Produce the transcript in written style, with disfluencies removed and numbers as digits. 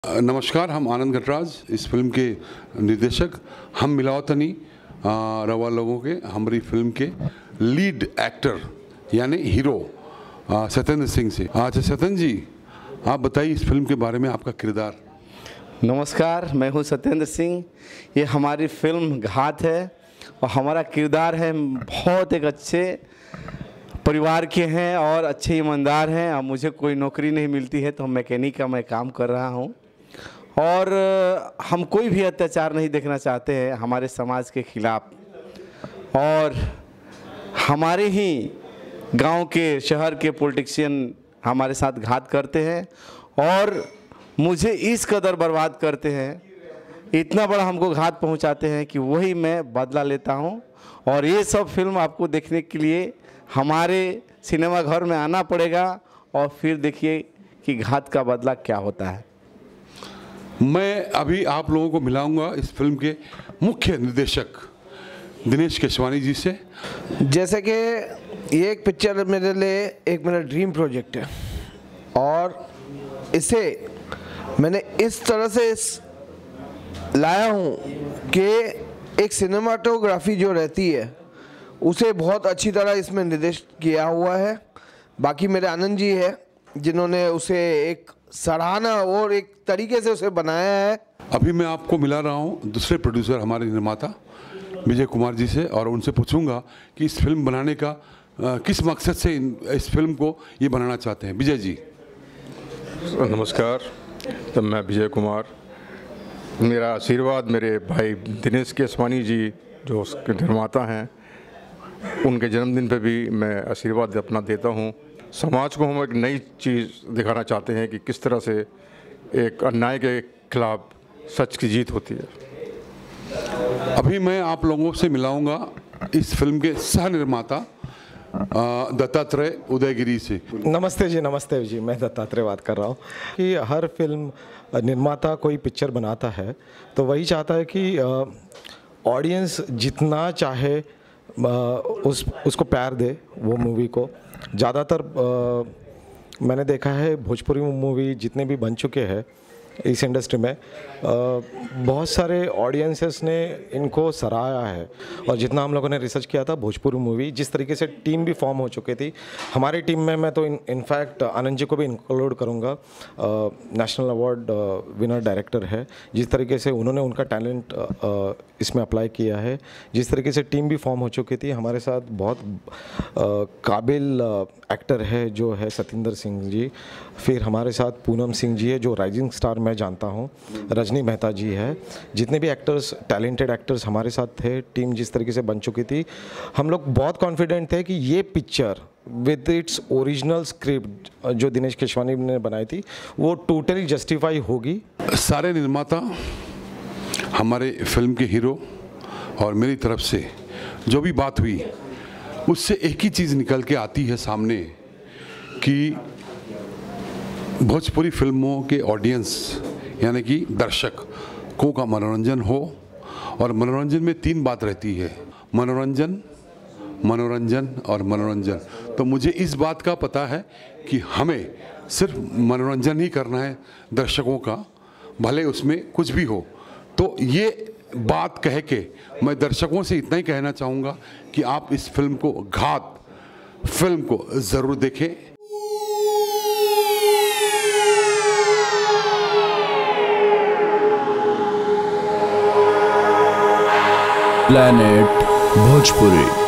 नमस्कार, हम आनंद गटराज, इस फिल्म के निर्देशक। हम मिलावतनी रवा लोगों के हमारी फिल्म के लीड एक्टर यानी हीरो सत्येंद्र सिंह से। अच्छा सत्येंद्र जी, आप बताइए इस फिल्म के बारे में, आपका किरदार। नमस्कार, मैं हूं सत्येंद्र सिंह। ये हमारी फिल्म घात है और हमारा किरदार है बहुत एक अच्छे परिवार के हैं और अच्छे ईमानदार हैं। अब मुझे कोई नौकरी नहीं मिलती है तो मैकेनिक का मैं काम कर रहा हूं और हम कोई भी अत्याचार नहीं देखना चाहते हैं हमारे समाज के खिलाफ। और हमारे ही गांव के, शहर के पॉलिटिशियन हमारे साथ घात करते हैं और मुझे इस कदर बर्बाद करते हैं, इतना बड़ा हमको घात पहुंचाते हैं कि वही मैं बदला लेता हूं। और ये सब फिल्म आपको देखने के लिए हमारे सिनेमा घर में आना पड़ेगा और फिर देखिए कि घात का बदला क्या होता है। मैं अभी आप लोगों को मिलाऊंगा इस फिल्म के मुख्य निर्देशक दिनेश केशवानी जी से। जैसे कि ये एक पिक्चर मेरे लिए एक मेरा ड्रीम प्रोजेक्ट है और इसे मैंने इस तरह से लाया हूँ कि एक सिनेमाटोग्राफी जो रहती है उसे बहुत अच्छी तरह इसमें निर्देशित किया हुआ है। बाकी मेरे आनंद जी है जिन्होंने उसे एक सराहना और एक तरीके से उसे बनाया है। अभी मैं आपको मिला रहा हूँ दूसरे प्रोड्यूसर, हमारे निर्माता विजय कुमार जी से, और उनसे पूछूंगा कि इस फिल्म बनाने का किस मकसद से इस फिल्म को ये बनाना चाहते हैं। विजय जी। नमस्कार, तो मैं विजय कुमार। मेरा आशीर्वाद मेरे भाई दिनेश केशवानी जी जो उसके निर्माता हैं, उनके जन्मदिन पे भी मैं आशीर्वाद अपना देता हूँ। समाज को हम एक नई चीज़ दिखाना चाहते हैं कि किस तरह से एक अन्याय के खिलाफ सच की जीत होती है। अभी मैं आप लोगों से मिलाऊंगा इस फिल्म के सह निर्माता दत्तात्रेय उदयगिरी से। नमस्ते जी, मैं दत्तात्रेय बात कर रहा हूँ कि हर फिल्म निर्माता कोई पिक्चर बनाता है तो वही चाहता है कि ऑडियंस जितना चाहे उसको प्यार दे वो मूवी को। ज़्यादातर मैंने देखा है भोजपुरी मूवी जितने भी बन चुके हैं इस इंडस्ट्री में, बहुत सारे ऑडियंसेस ने इनको सराहा है। और जितना हम लोगों ने रिसर्च किया था भोजपुरी मूवी, जिस तरीके से टीम भी फॉर्म हो चुकी थी हमारी टीम में, मैं तो इनफैक्ट आनंद जी को भी इंक्लूड करूँगा, नेशनल अवार्ड विनर डायरेक्टर है। जिस तरीके से उन्होंने उनका टैलेंट इसमें अप्लाई किया है, जिस तरीके से टीम भी फॉर्म हो चुकी थी, हमारे साथ बहुत काबिल एक्टर है जो है सत्येंद्र सिंह जी, फिर हमारे साथ पूनम सिंह जी है जो राइजिंग स्टार मैं जानता हूँ, रजनी मेहता जी है। जितने भी एक्टर्स, टैलेंटेड एक्टर्स हमारे साथ थे, टीम जिस तरीके से बन चुकी थी, हम लोग बहुत कॉन्फिडेंट थे कि ये picture with its original script जो दिनेश केशवानी ने बनाई थी वो टोटली जस्टिफाई होगी। सारे निर्माता, हमारे फिल्म के हीरो और मेरी तरफ से जो भी बात हुई उससे एक ही चीज़ निकल के आती है सामने कि भोजपुरी फिल्मों के ऑडियंस यानी कि दर्शकों का मनोरंजन हो। और मनोरंजन में तीन बात रहती है, मनोरंजन, मनोरंजन और मनोरंजन। तो मुझे इस बात का पता है कि हमें सिर्फ मनोरंजन ही करना है दर्शकों का, भले उसमें कुछ भी हो। तो ये बात कह के मैं दर्शकों से इतना ही कहना चाहूँगा कि आप इस फिल्म को, घात फिल्म को ज़रूर देखें। प्लैनेट भोजपुरी।